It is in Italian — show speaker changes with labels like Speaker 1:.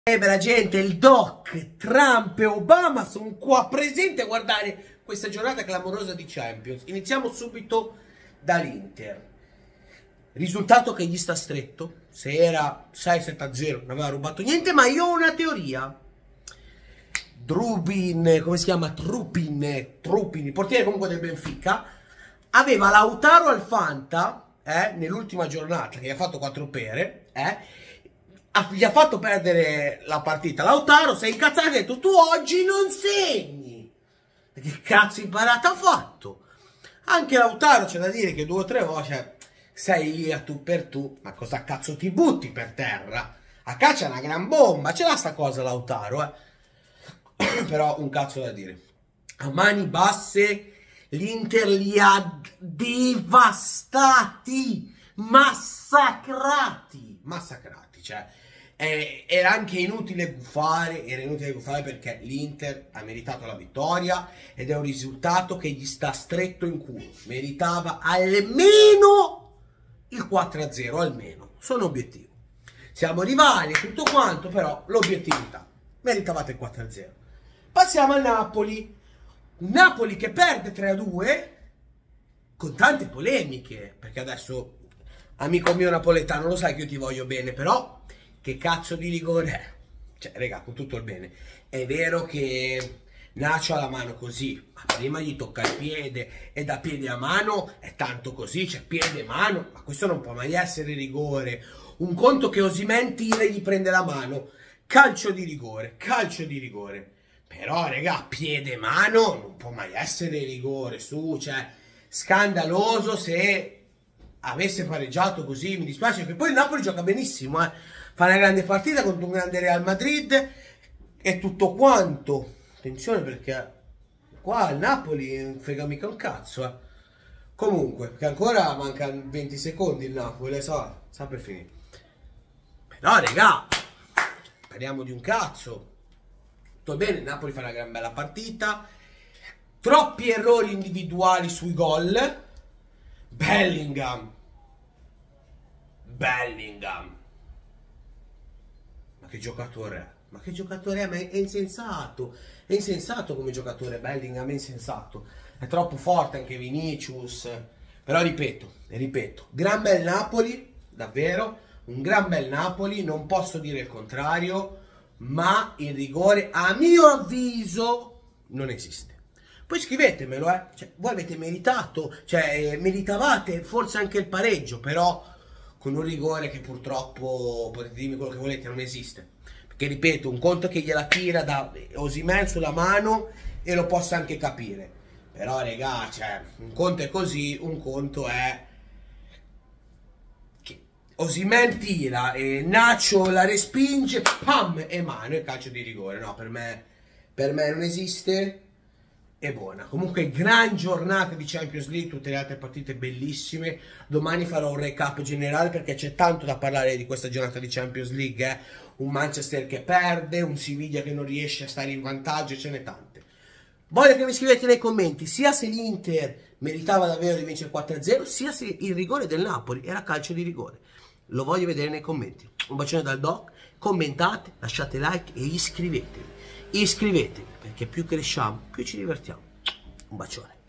Speaker 1: Bella gente, il Doc, Trump e Obama sono qua presenti a guardare questa giornata clamorosa di Champions. Iniziamo subito dall'Inter. Risultato che gli sta stretto. Se era 6-7-0 non aveva rubato niente, ma io ho una teoria. Drubin, come si chiama? Trupin, il portiere comunque del Benfica, aveva Lautaro al Fanta, nell'ultima giornata, che gli ha fatto 4 pere, gli ha fatto perdere la partita. Lautaro si è incazzato e ha detto: tu oggi non segni. Che cazzo imparata ha fatto? Anche Lautaro c'è da dire che 2 o 3 volte sei lì a tu per tu, ma cosa cazzo ti butti per terra? A caccia una gran bomba, ce l'ha sta cosa Lautaro, però un cazzo da dire. A mani basse l'Inter li ha devastati, massacrati, cioè era anche inutile gufare, perché l'Inter ha meritato la vittoria ed è un risultato che gli sta stretto in culo. Meritava almeno il 4-0, almeno, sono obiettivo. Siamo rivali e tutto quanto, però l'obiettività, meritavate il 4-0. Passiamo al Napoli. Un Napoli che perde 3-2 con tante polemiche, perché adesso, amico mio napoletano, lo sai che io ti voglio bene, però che cazzo di rigore è? Cioè, raga, con tutto il bene, è vero che Nacho ha la mano così, ma prima gli tocca il piede e da piede a mano è tanto così, cioè piede e mano, ma questo non può mai essere rigore. Un conto che Osimhen tira e gli prende la mano, calcio di rigore, però raga, piede e mano non può mai essere rigore, su, cioè scandaloso. Se avesse pareggiato così, mi dispiace, perché poi il Napoli gioca benissimo, fa una grande partita contro un grande Real Madrid e tutto quanto. Attenzione, perché qua il Napoli non frega mica un cazzo, comunque, perché ancora mancano 20 secondi il Napoli, sa per finire. Però raga, parliamo di un cazzo. Tutto bene, il Napoli fa una gran bella partita, troppi errori individuali sui gol. Bellingham, ma che giocatore è? Ma è insensato, come giocatore. Bellingham è insensato, è troppo forte anche Vinicius. Però ripeto, gran bel Napoli, davvero, un gran bel Napoli, non posso dire il contrario, ma il rigore a mio avviso non esiste. Poi scrivetemelo, cioè, voi avete meritato, cioè meritavate forse anche il pareggio, però con un rigore che purtroppo, potete dirmi quello che volete, non esiste. Perché ripeto, un conto che gliela tira da Osimhen sulla mano e lo posso anche capire, però regà, cioè, un conto è così, un conto è che Osimhen tira e Nacho la respinge, pam, e mano, e calcio di rigore. No, per me non esiste. È buona. Comunque gran giornata di Champions League, tutte le altre partite bellissime. Domani farò un recap generale perché c'è tanto da parlare di questa giornata di Champions League, un Manchester che perde, un Siviglia che non riesce a stare in vantaggio, ce n'è tante. Voglio che mi scrivete nei commenti sia se l'Inter meritava davvero di vincere 4-0, sia se il rigore del Napoli era calcio di rigore. Lo voglio vedere nei commenti. Un bacione dal Doc, commentate, lasciate like e iscrivetevi, perché più cresciamo, più ci divertiamo. Un bacione.